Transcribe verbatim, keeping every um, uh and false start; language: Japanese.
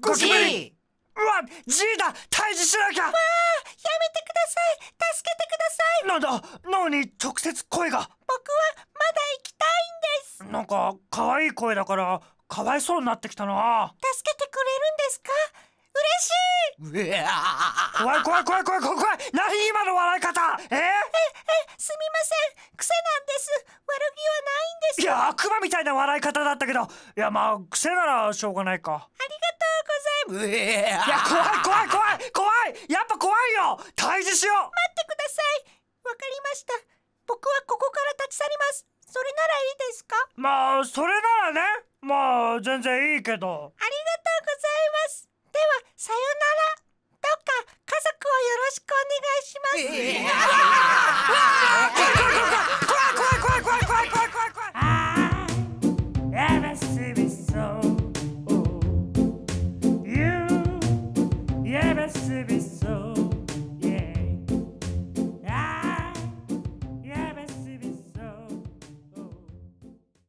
ゴキブリ。 うわ、G だ。退治しなきゃ。わあ、やめてください。助けてください。 なんだ、脳に直接声が。 僕はまだ行きたいんです。 なんか可愛い声だからかわいそうになってきたな。 助けてくれるんですか？嬉しい。 怖い怖い怖い怖い怖い怖い。何今の笑い方。えー、ええすみません、癖なんです。悪気はないんです。 いや、悪魔みたいな笑い方だったけど、いや、まあ癖ならしょうがないか。 ありがとうございます。 いや、怖い怖い怖い怖い。やっぱ怖いよ。退治しよう。 待ってください。わかりました。僕はここから立ち去ります。それならいいですか？ まあそれならね、まあ全然いいけど。 ありがとうございます。ではさよなら。どうか家族をよろしくお願いします。 怖い怖い怖い怖い怖い怖い怖い怖い。ああ、やめすぎそう。You やめすぎそう。